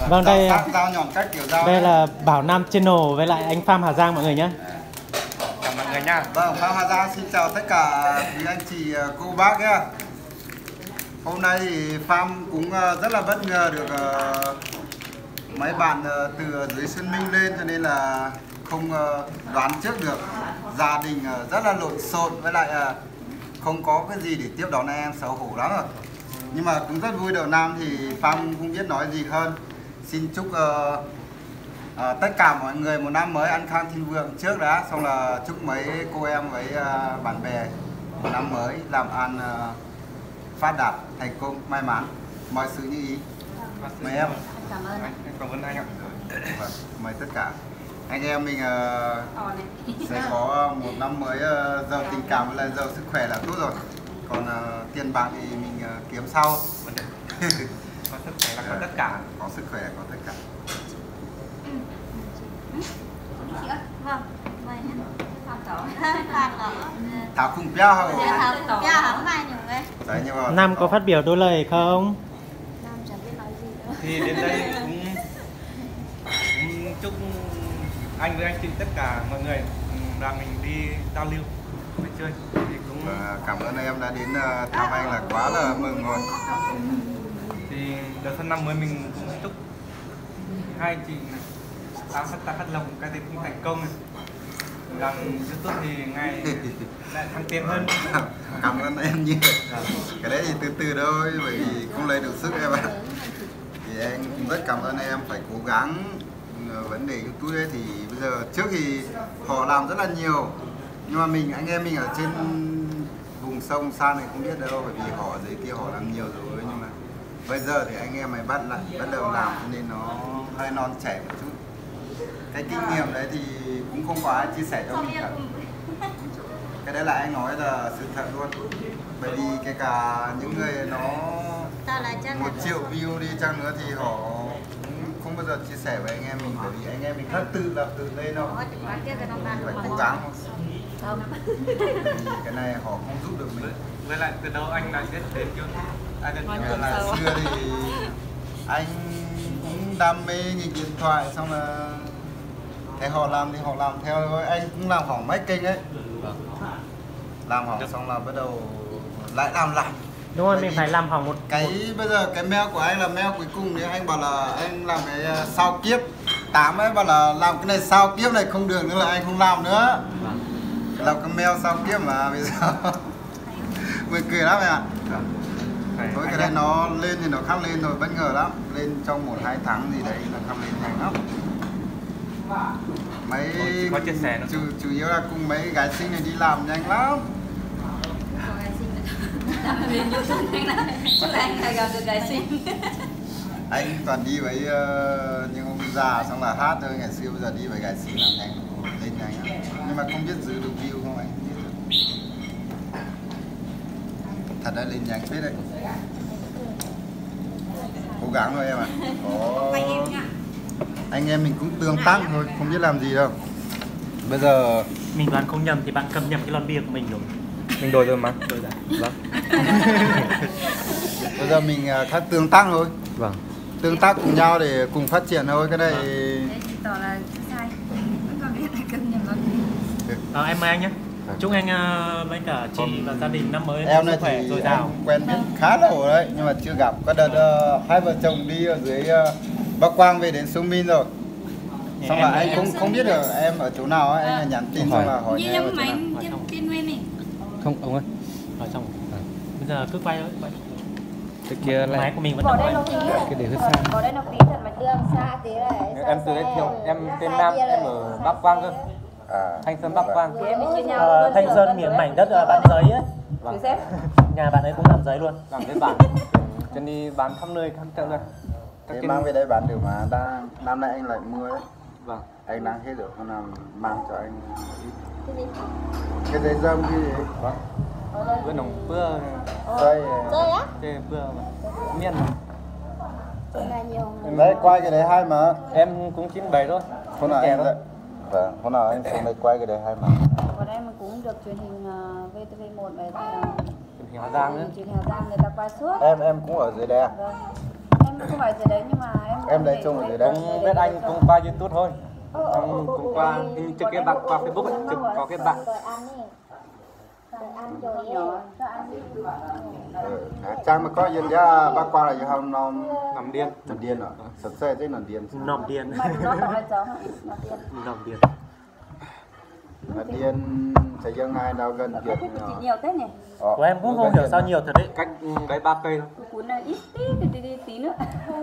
Vâng, đây dao nhọn cách kiểu dao. Đây là Bảo Nam Channel với lại anh Phạm Hà Giang mọi người nhé. Chào mọi người nha. Vâng, Phạm Hà Giang xin chào tất cả quý anh chị cô bác nhé. Hôm nay thì Phạm cũng rất là bất ngờ được mấy bạn từ dưới Xuân Minh lên, cho nên là không đoán trước được. Gia đình rất là lộn xộn, với lại không có cái gì để tiếp đón em, xấu hổ lắm rồi. Nhưng mà cũng rất vui đầu năm thì Phạm không biết nói gì hơn. Xin chúc tất cả mọi người một năm mới an khang thịnh vượng trước đã, xong là chúc mấy cô em với bạn bè một năm mới làm ăn phát đạt, thành công, may mắn, mọi sự như ý. Mời em. Cảm ơn anh. Cảm ơn anh ạ. Mời tất cả anh em mình sẽ có một năm mới giàu tình cảm và giàu sức khỏe là tốt rồi. Còn tiền bạc thì mình kiếm sau. Có sức khỏe là có tất cả. Có sức khỏe có tất cả. Chị ơi, vâng, mời nha. Phạm Lỗ. Thảo khung pia hả? Thảo khung pia hả? Không ai nhường đây. Nam có phát biểu đôi lời không? Nam chẳng biết nói gì nữa. Thì đến đây cũng chúc anh với anh chị tất cả mọi người là mình đi giao lưu, đi chơi. Thì cũng cảm ơn em đã đến thăm anh, là quá là mừng rồi. Thì đầu xuân năm mới mình cũng chúc hai chị phát lộc cái gì cũng thành công này, làm YouTube thì ngày lại thăng tiến hơn. Cảm ơn em nhiều. Cái đấy thì từ từ thôi, bởi vì không lấy được sức em ạ. Thì em cũng rất cảm ơn em, phải cố gắng. Vấn đề YouTube ấy thì bây giờ trước thì họ làm rất là nhiều, nhưng mà anh em mình ở trên vùng sông xa này không biết đâu, bởi vì họ ở dưới kia họ làm nhiều rồi, nhưng mà bây giờ thì anh em mới bắt đầu làm, cho nên nó hơi non trẻ một chút. Cái kinh nghiệm đấy thì cũng không có ai chia sẻ cho mình cả. Cái đấy là anh nói là sự thật luôn, bởi vì kể cả những người nó 1 triệu view đi chăng nữa thì họ không bao giờ chia sẻ với anh em mình, bởi vì anh em mình rất tự lập tự lên đâu, phải cố gắng. Cái này họ không giúp được mình. Với lại từ đâu anh đã biết đến YouTube? Là xưa thì anh cũng đam mê nhìn điện thoại, xong là thấy họ làm thì họ làm theo thôi. Anh cũng làm hỏng mấy kênh ấy, làm hỏng xong là bắt đầu lại làm lại. Đúng rồi, mình phải làm hỏng một bây giờ cái mail của anh là mail cuối cùng thì anh bảo là anh làm cái sao kiếp 8 ấy, bảo là làm cái này sao kiếp này không được nữa là anh không làm nữa. Làm cái mail sao kiếp mà bây giờ mình cười lắm ạ. Thôi cái đấy nó lên thì nó khắc lên rồi, bất ngờ lắm, lên trong 1-2 tháng gì đấy nó khắc lên nhanh lắm. Mấy chủ yếu là cùng mấy gái xinh này đi làm nhanh lắm. Chúc anh phải gặp được gái xinh. Anh toàn đi với những ông già xong là hát thôi, ngày xưa bây giờ đi với gái xinh làm nhanh, lên nhanh lắm. Nhưng mà không biết giữ được view không anh? Thật ra lên nhanh phết đấy. Cố gắng thôi em ạ. Anh em mình cũng tương tác thôi, không biết làm gì đâu. Bây giờ mình đoán không nhầm thì bạn cầm nhầm cái lon bia của mình rồi. Mình đổi rồi mà. Đổi rồi. Vâng. Bây giờ mình khác tương tác thôi. Vâng. Tương tác cùng nhau để cùng phát triển thôi, cái này. Đấy thì tỏ là sai. Vẫn còn biết là cầm nhầm lon bia. Em mời anh nhé. Chúc anh với cả chị và gia đình năm mới em này sức khỏe thì dồi dào. quen biết khá lâu đấy, nhưng mà chưa gặp. Có đợt hai vợ chồng đi ở dưới Bắc Quang về đến Sông Min rồi. Xong là anh cũng không biết được em ở chỗ nào ấy, anh là nhắn tin xong là hỏi em ở chỗ nào. Không, ông ơi. Hỏi xong. Bây giờ cứ quay thôi. Cái kia lại máy của mình vẫn Bỏ đang đây quay. nó tí. Cái để hơi xa. Bỏ đây nó tí thật mà đường xa tí này. Em từ giới thiệu, em tên Nam, em ở Bắc Quang cơ. Thanh Sơn Bắc Quang. Thanh Sơn miếng mảnh đất bán giấy ấy. Thử xem. Nhà bạn ấy cũng làm giấy luôn. Làm giấy bản. Cho đi bán khắp nơi, khắp chợ luôn. Thế mang về đây bán được mà, năm nay anh lại mua đấy. Vâng. Anh đang hết rồi, con nào mang cho anh ít. Cái giấy dâm cái gì? Vâng. Với nồng bưa. Chơi á? Chơi bưa mà. Miên mà. Đấy, quay cái đấy hay mà. Em cũng 97 thôi. Hôm nào anh đấy. Vâng, hôm nào anh xuống đây quay cái đấy hay mà. Còn em cũng được truyền hình VTV1 này, truyền hình Hà Giang nữa. Truyền hình Hà Giang người ta quay suốt. Em cũng ở dưới đây à? Vâng. Em không phải dưới đấy nhưng mà em Em lấy chồng ở dưới đây. Cũng biết anh cũng qua YouTube thôi. Cũng qua trực cái bạn qua Facebook ấy, trực có cái bạn. Trang mà có dân ra bác qua là không Nằm điên. nằm điên rồi. Sật xe thế nằm điên. Nòm điên. Mà nó không phải cháu hả? Nòm điên. Mà điên sẽ dân ai đâu gần Cái Việt. của chị nhiều thế nhỉ? Của em cũng không hiểu sao nhiều thật đấy. Cách đấy 3 cây thôi. Cuốn này ít tí nữa.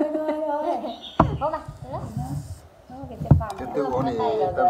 Bố bà, Thứ tư có thì tâm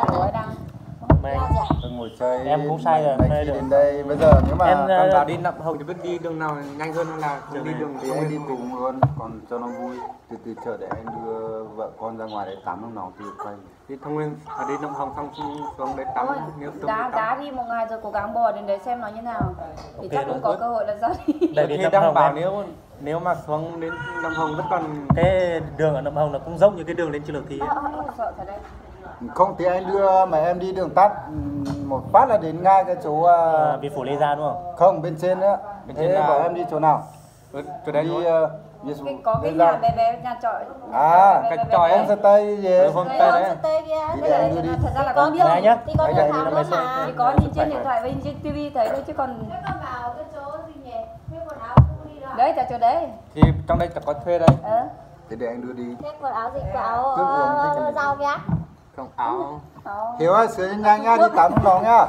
ngồi chơi. Em cũng sai rồi. Khi đến đây bây giờ nếu mà Em, Còn vào đi Nậm Hồng thì biết đi đường nào nhanh hơn hay là không đi đường thì anh đi cùng luôn, còn cho nó vui. Từ từ chờ để anh đưa vợ con ra ngoài để tắm lúc nào từ quay. đi Thông Nguyên đi Nậm Hồng xong xuống đấy tắm nếu xuống Đá đi một ngày rồi cố gắng bò đến đấy xem nó như nào. Thì chắc cũng có cơ hội là ra đi. Đây thì đến Nậm đang Hồng bảo em. nếu mà xuống đến Nậm Hồng vẫn còn Cái đường ở Nậm Hồng là cũng giống như cái đường lên Chư Lược Thi ấy. Sợ thật đấy. Không thì anh đưa mà em đi đường tắt một phát là đến ngay cái chỗ Vì Phủ Lê Gia đúng không? không bên trên nữa. Bên Thế trên là- bảo em đi chỗ nào? chỗ đấy Đi thôi. Có cái nhà bé nhà trọ. cái tròi em sẽ tây gì? Homestay đấy. Thì để anh đưa đi. Thật ra là con biết. Đấy nhá. Đi con Đấy, đường đấy, thẳng đấy, luôn mà. Chỉ có nhìn trên điện thoại và nhìn trên TV thấy thôi chứ còn Thế con vào cái chỗ gì nhỉ? Thuê quần áo khu đi đó. đấy tại chỗ đấy. Thì trong đây có thuê đây. Thế để anh đưa đi. Thuê quần áo gì? Quần áo rau kìa. Không áo. Hiếu ơi, sửa nhanh nhá, đi tắm lòng nhá.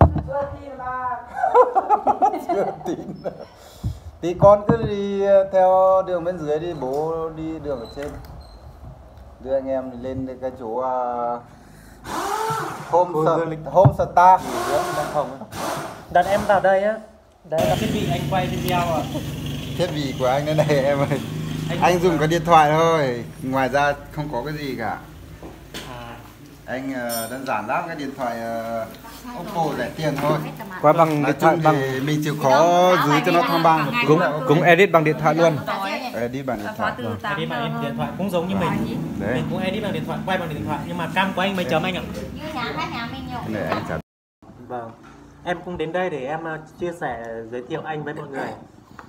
Chưa tin. Tí con cứ đi theo đường bên dưới đi, bố đi đường ở trên. Đưa anh em lên cái chỗ Homestar. Đặt em vào đây á. Đây là thiết bị anh quay video à. Thiết bị của anh đây này em ơi. Anh dùng cái điện thoại thôi, ngoài ra không có cái gì cả. Anh đơn giản lắm, cái điện thoại Oppo rẻ tiền thôi. Qua bằng Nói điện thoại chung thì mình chịu khó dưới cho nó thăng bằng một tí. cũng edit bằng điện thoại luôn. Edit bằng điện thoại. Edit bằng điện thoại cũng giống như mình. Đấy. Mình cũng edit bằng điện thoại, quay bằng điện thoại nhưng mà cam của anh mấy chấm anh ạ? Như nhà mình nhiều. Cái này anh chặt. Vâng. Em cũng đến đây để em chia sẻ, giới thiệu anh với mọi người.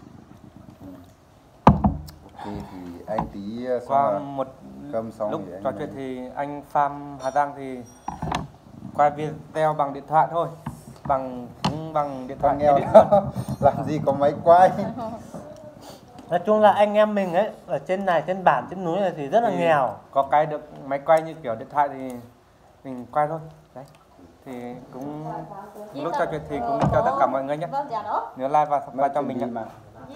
Thì anh tí Qua xong một cầm xong lúc thì anh trò chuyện thì anh Phạm Hà Giang thì quay video bằng điện thoại thôi, bằng điện thoại con nghèo edit luôn. làm gì có máy quay. Nói chung là anh em mình ấy, ở trên này, trên bản, trên núi này thì rất là Thì nghèo. có cái được máy quay như kiểu điện thoại thì mình quay thôi. Đấy. Thì cũng lúc trò chuyện thì cũng cho tất cả mọi người nhé. Vâng, dạ đó. Nhớ like và subscribe cho mình nhé. Mà.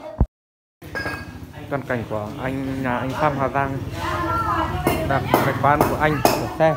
Toàn cảnh của nhà anh Phạm Hà Giang, là cái quán của anh của xe.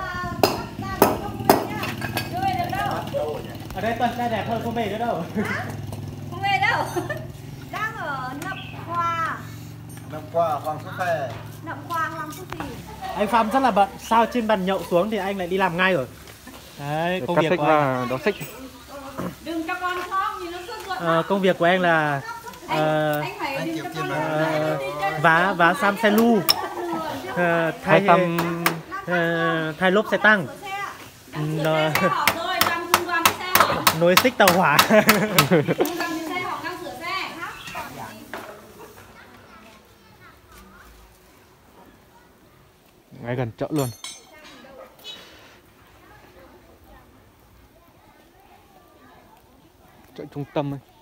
Ở đây toàn trai đẹp hơn, không về nữa đâu. Không về đâu. Đang ở Nậm Khoa. Năm qua Hoàng Xuất Phè. Nậm Khoa Hoàng Xuất Phì. Anh Phạm rất là bận, sao trên bàn nhậu xuống thì anh lại đi làm ngay rồi. Đấy, công việc của anh. Đó xích. Đừng cho con khóc nhìn nó sốt ruột. Công việc của anh là Anh phải Anh đừng chịu cho tiền con mà. vá xăm xe lu, thay thay lốp xe tăng, nối xích tàu hỏa. Ngay gần chợ luôn. Chợ trung tâm ấy.